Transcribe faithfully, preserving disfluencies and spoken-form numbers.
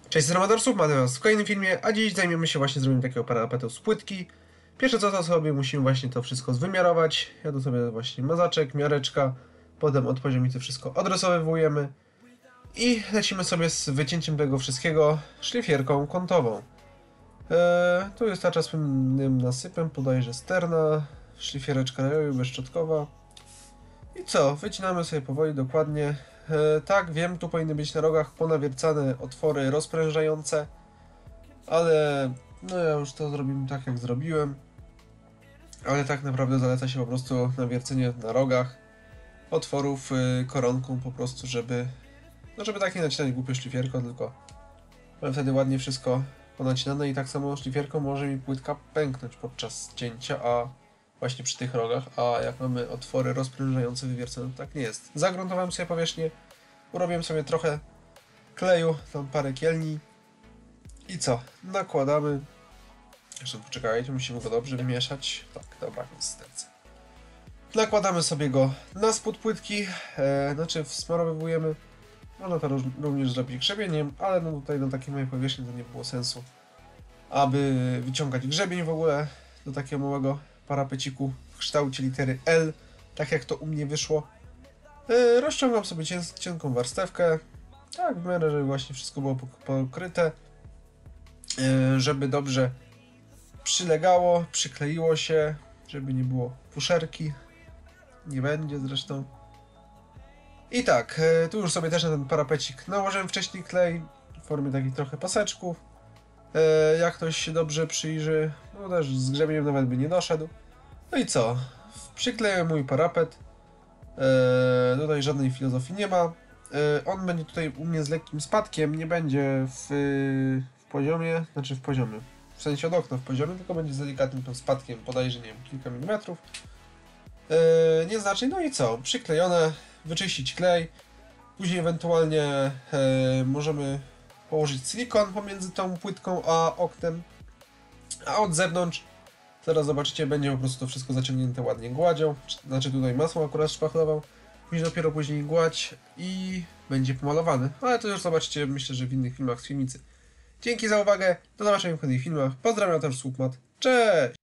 Cześć, z Ramadorsów, mamy was w kolejnym filmie, a dziś zajmiemy się właśnie zrobieniem takiego parapetu z płytki. Pierwsze co to sobie musimy właśnie to wszystko zwymiarować. Ja tu sobie właśnie mazaczek, miareczka, potem od poziomicy wszystko odrysowywujemy i lecimy sobie z wycięciem tego wszystkiego szlifierką kątową. Eee, tu wystarcza z pewnym nasypem, podajże sterna, szlifiereczka rajoju bezszczotkowa. I co? Wycinamy sobie powoli, dokładnie. E, tak, wiem, tu powinny być na rogach ponawiercane otwory rozprężające, ale no ja już to zrobimy tak, jak zrobiłem. Ale tak naprawdę zaleca się po prostu nawiercenie na rogach otworów y, koronką po prostu, żeby no żeby tak nie nacinać głupio szlifierką, tylko ale wtedy ładnie wszystko ponacinane i tak samo szlifierką może mi płytka pęknąć podczas cięcia, a właśnie przy tych rogach, a jak mamy otwory rozprężające wywiercone, to tak nie jest. Загruntowałem sobie powierzchnię, urobiłem sobie trochę kleju, tam parę kielni i co? Nakładamy. Jeszcze poczekajcie, musimy go dobrze wymieszać. Tak, dobra konsystencja. Nakładamy sobie go na spód płytki, e, znaczy wsmarowywujemy. Można to również zrobić grzebieniem, ale no tutaj na takiej małej powierzchni to nie było sensu, aby wyciągać grzebień w ogóle do takiego małego parapeciku w kształcie litery L, tak jak to u mnie wyszło. Yy, rozciągam sobie cień, cienką warstewkę, tak w miarę, żeby właśnie wszystko było pokryte, yy, żeby dobrze przylegało, przykleiło się, żeby nie było fuszerki, nie będzie zresztą. I tak, yy, tu już sobie też na ten parapecik nałożyłem wcześniej klej w formie takich trochę paseczków. Yy, jak ktoś się dobrze przyjrzy, no też z grzebieniem nawet by nie doszedł. No i co? Przykleję mój parapet. Eee, tutaj żadnej filozofii nie ma. Eee, on będzie tutaj u mnie z lekkim spadkiem, nie będzie w, w poziomie, znaczy w poziomie, w sensie od okna w poziomie, tylko będzie z delikatnym tym spadkiem, bodajże nie wiem, kilka milimetrów. Eee, nie znaczy, no i co? Przyklejone, wyczyścić klej, później ewentualnie eee, możemy położyć silikon pomiędzy tą płytką a oknem, a od zewnątrz zaraz zobaczycie, będzie po prostu to wszystko zaciągnięte ładnie gładzią, znaczy tutaj masło akurat szpachlował, później dopiero później gładź i będzie pomalowany, ale to już zobaczycie, myślę, że w innych filmach z filmicy. Dzięki za uwagę, do zobaczenia w kolejnych filmach, pozdrawiam też Słupmat, cześć!